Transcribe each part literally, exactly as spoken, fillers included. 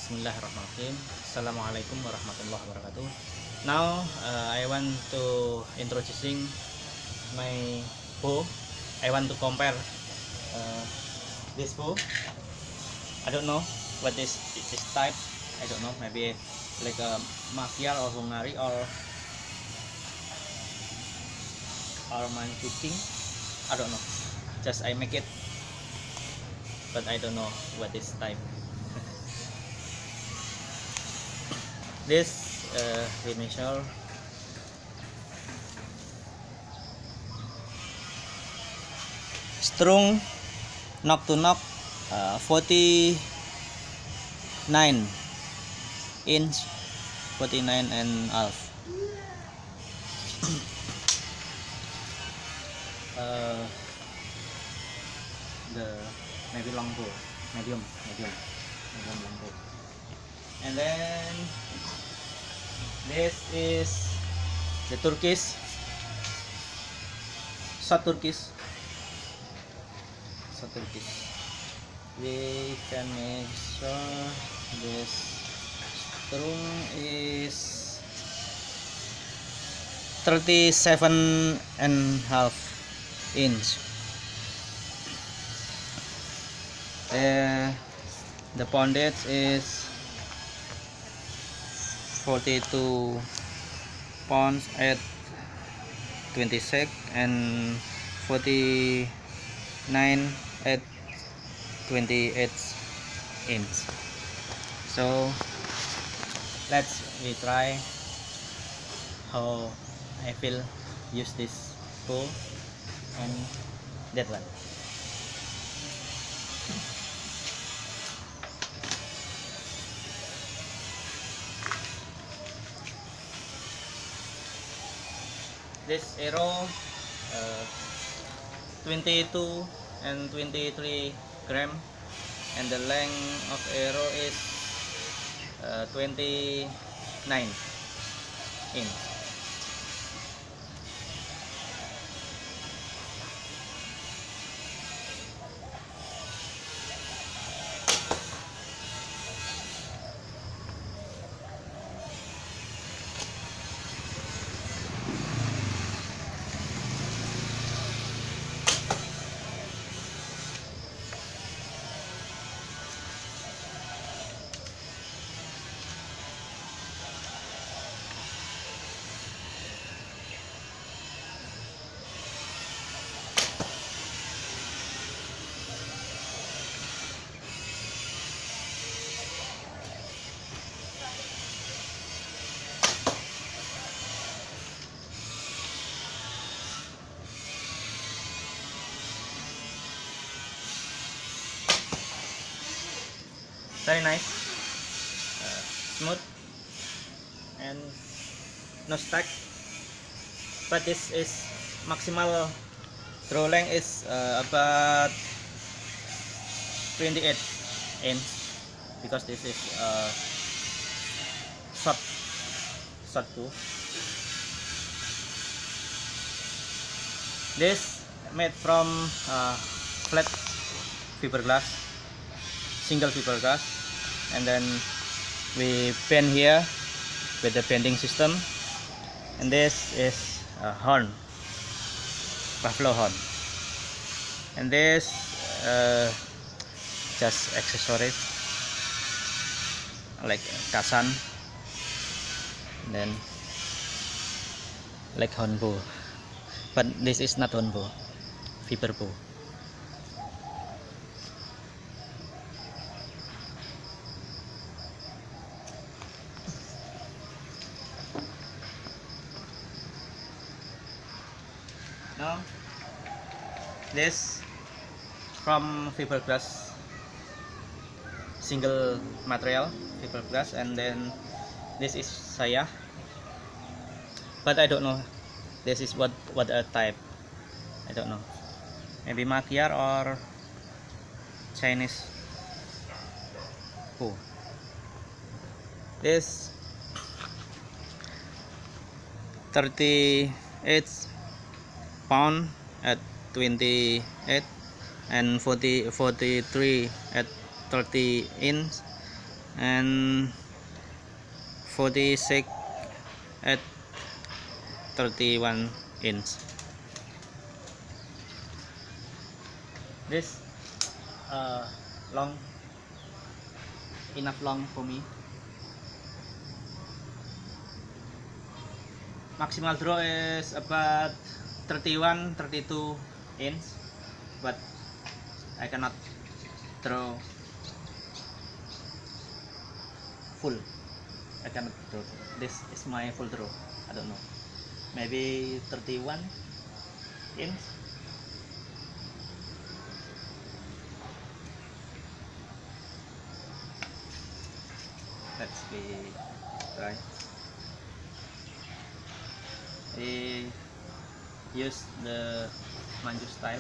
Bismillahirrahmanirrahim. Assalamualaikum warahmatullahi wabarakatuh. Now uh, I want to introducing my bow. I want to compare uh, this bow. I don't know what is this type. I don't know. Maybe like a Magyar or Hungary or or Manchuking. I don't know. Just I make it, but I don't know what is type. This uh, we measure strung knock to knock uh, forty-nine inch, forty-nine and half. uh, the maybe long bow, medium, medium, medium long bow. And then this is the Turkish, short Turkish, short Turkish. We can make sure this string is thirty-seven and half inch. Uh, the poundage is forty-two pounds at twenty-six and forty-nine at twenty-eight inch. So let's we try how I feel use this bow and that one. This arrow uh, twenty-two and twenty-three gram, and the length of arrow is uh, twenty-nine inch. Very nice, uh, smooth and no stack, but this is maximal draw length is uh, about twenty-eight inch, because this is uh, short short bow. This made from uh, flat fiberglass, single fiberglass, and then we paint here with the painting system. And this is a horn, buffalo horn, and this uh, just accessories like kasan, and then like hornbow, but this is not hornbow, fiber bow. Now this from fiberglass, single material fiberglass, and then this is saya, but I don't know this is what what a type. I don't know, maybe Magyar or Chinese bow. This thirty-eight pound at twenty-eight and forty, forty-three at thirty inch, and forty-six at thirty-one inch. This uh, long, enough long for me. Maximal draw is about thirty-one thirty-two inch, but I cannot draw full. I cannot draw. This is my full draw. I don't know, maybe thirty-one inch. Let's be try. We use the manju style.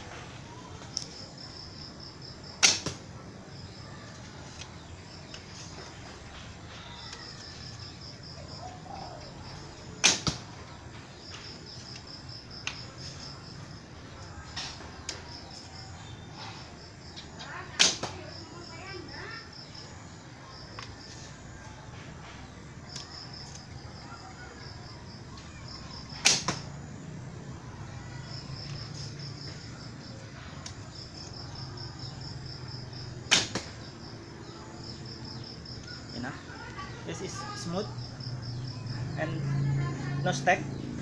Enough. This is smooth and no stack.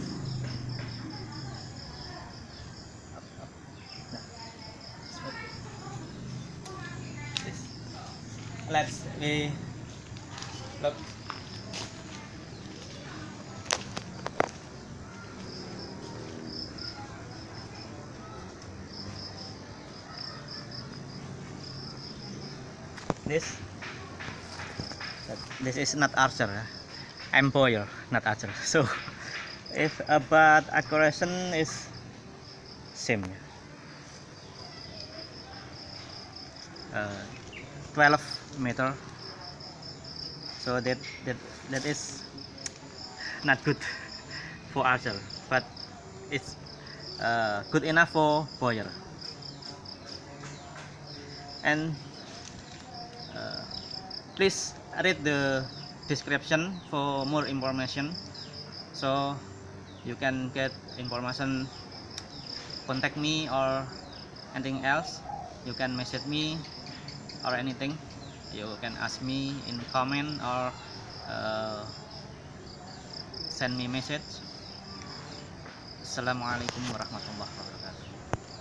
Up, up. No. Smooth. This. Let's we look. This. This is not archer, I'm boyer, not archer. So if about accuracy is same, uh, twelve meter. So that that that is not good for archer, but it's uh, good enough for boyer. And uh, please read the description for more information, so you can get information, contact me or anything else. You can message me or anything. You can ask me in comment or uh, send me message. Assalamualaikum warahmatullahi wabarakatuh.